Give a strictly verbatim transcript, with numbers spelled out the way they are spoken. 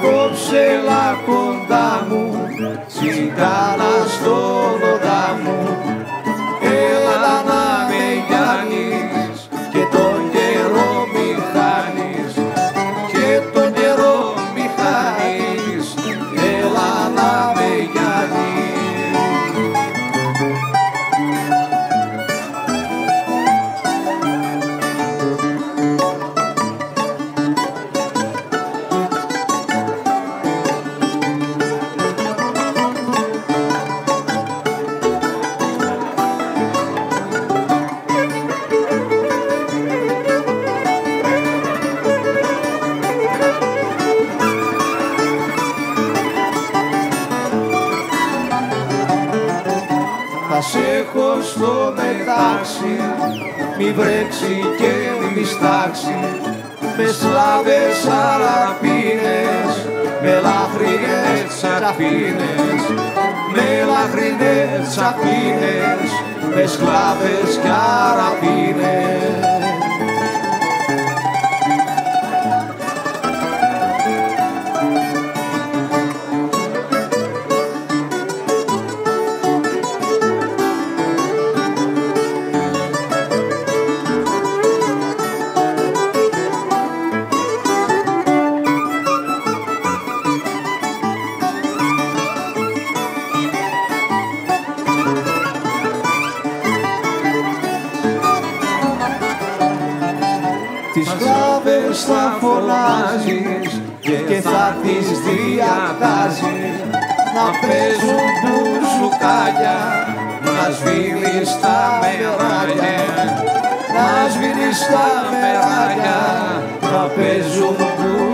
απόψε έλα κοντά μου, τσιγκάνα στον οδά μου. Έλα να με γιάνεις και τον καιρό μη χάνεις, και τον καιρό μη χάνεις, έλα να με γιάνεις. Θα σ' έχω στο μετάξι, μη βρέξει και μη στάξει, με σλάβες αραπίνες, με λαχρινές τσαφίνες, με λαχρινές τσαφίνες, με σλάβες και αραπίνες. Τις σκλάβες θα φωνάζεις και θα τις διατάζεις, να παίζουν μπουζουκάκια, να σβήνεις τα μεράκια, να σβήνεις τα μεράκια, να παίζουν μπουζουκάκια.